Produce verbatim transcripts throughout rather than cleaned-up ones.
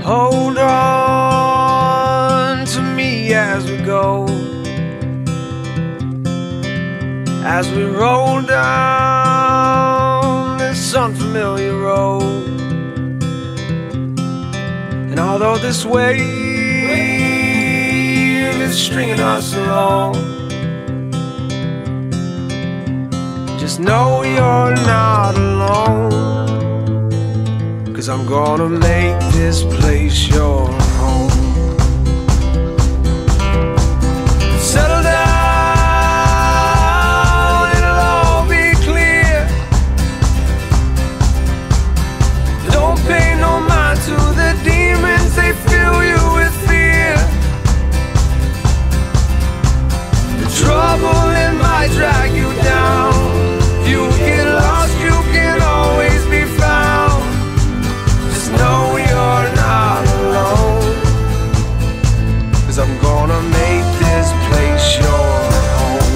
hold on to me as we go, as we roll down this unfamiliar road. And although this wave is stringing us along, just know you're not alone, 'cause I'm gonna make this place your home. Settle down, it'll all be clear. Don't pay no mind to the demons, they fill you with fear. The trouble, it might drag you down. You get lost, you can always be found. Just know you're not alone, 'cause I'm gonna make this place your home.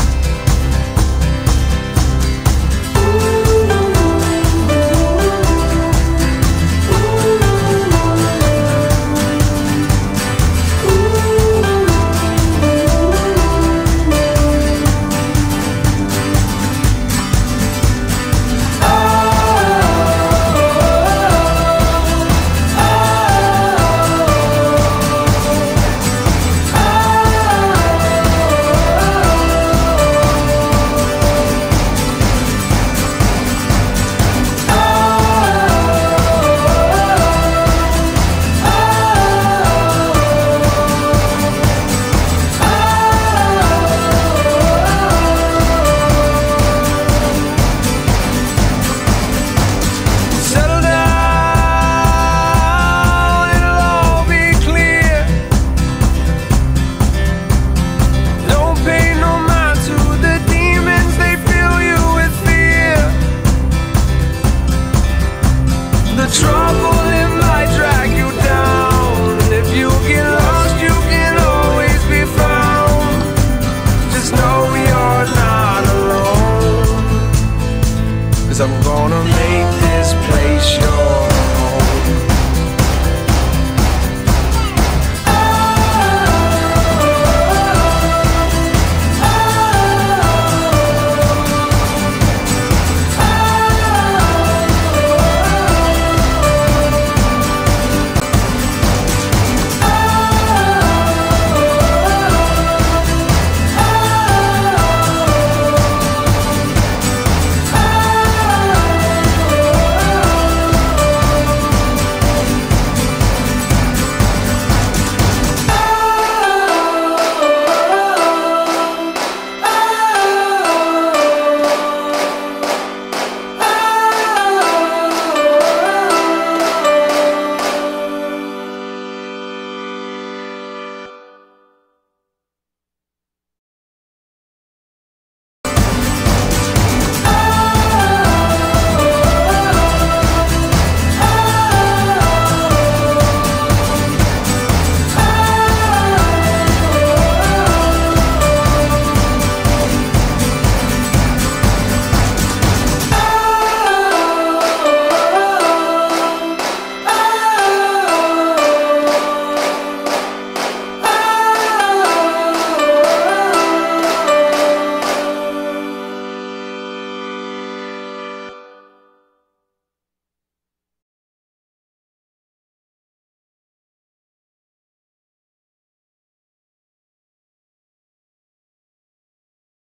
The trouble, it might drag you down, and if you get lost, you can always be found. Just know you're not alone, 'cause I'm gonna make this place your